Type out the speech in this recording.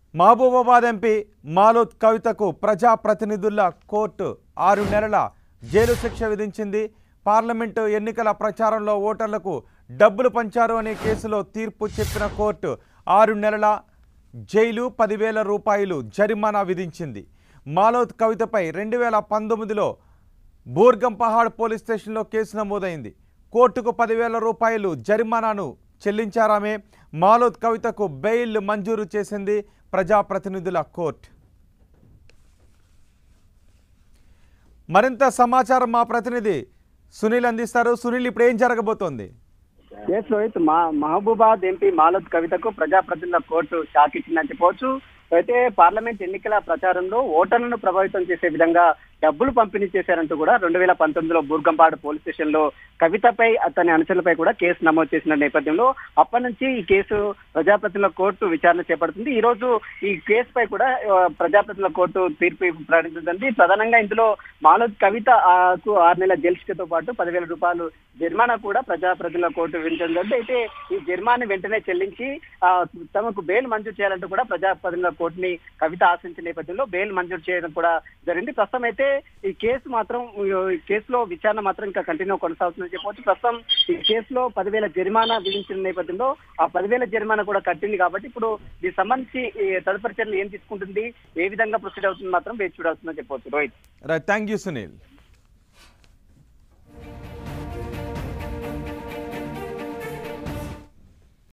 Mahabubabad MP Maloth కవితకు ప్రజాప్రతినిధుల court 6 నెలల జైలు శిక్ష విధించింది. పార్లమెంటు ఎన్నికల ప్రచారంలో ఓటర్లకు డబ్బులు పంచారు అనే కేసులో తీర్పు చెప్పిన కోర్టు 6 నెలల జైలు 10,000 రూపాయలు జరిమానా విధించింది. మాలోత్ కవితపై 2019లో బూర్గం పహాడ్ పోలీస్ స్టేషన్లో కేసు నమోదైంది. కోర్టుకు 10,000 రూపాయలు జరిమానాను చెల్లించారామే. మాలోత్ కవితకు బెయిల్ మంజూరు చేసింది ప్రజాప్రతినిధుల కోర్టు. మరింత సమాచారం మా ప్రతినిధి సునీల్ అందిస్తారు. సునీల్, ఇప్పుడు ఏం జరగబోతోంది? రోహిత్, మహబూబాబాద్ ఎంపీ మాలోత్ కవితకు ప్రజాప్రతినిధుల కోర్టు షాక్ ఇచ్చిందని చెప్పవచ్చు. అయితే పార్లమెంట్ ఎన్నికల ప్రచారంలో ఓటర్లను ప్రభావితం చేసే విధంగా డబ్బులు పంపిణీ చేశారంటూ కూడా 2019లో బూర్గంపాడు పోలీస్ స్టేషన్ లో కవితపై అతని అనుచరులపై కూడా కేసు నమోదు చేసిన నేపథ్యంలో అప్పటి నుంచి ఈ కేసు ప్రజాప్రతినిధుల కోర్టు విచారణ చేపడుతుంది. ఈ రోజు ఈ కేసుపై కూడా ప్రజాప్రతినిధుల కోర్టు తీర్పు ప్రకటించింది. ప్రధానంగా ఇందులో మాలోత్ కవిత 6 నెలల జైలు శిక్షతో పాటు 10,000 రూపాయలు జరిమానా కూడా ప్రజాప్రతినిధుల కోర్టు విధించింది. అయితే ఈ జరిమానా వెంటనే చెల్లించి తమకు బెయిల్ మంజూరు చేయాలంటూ కూడా ప్రజాప్రతినిధుల కోర్టుని కవిత ఆశించిన నేపథ్యంలో బెయిల్ మంజూరు చేయడం కూడా జరిగింది. ప్రస్తుతం అయితే ఈ కేసులో విచారణ మాత్రం ఇంకా కంటిన్యూ కొనసాగుతుందని చెప్పవచ్చు. ప్రస్తుతం ఈ కేసులో 10,000 జరిమానా విధించిన నేపథ్యంలో ఆ 10,000 జరిమానా కూడా కట్టింది కాబట్టి ఇప్పుడు దీనికి సంబంధించి తదుపరి చర్యలు ఏం తీసుకుంటుంది, ఏ విధంగా ప్రొసీడ్ అవుతుంది మాత్రం వేచి చూడాల్సిందని చెప్పవచ్చు. Rohit, thank you Sunil.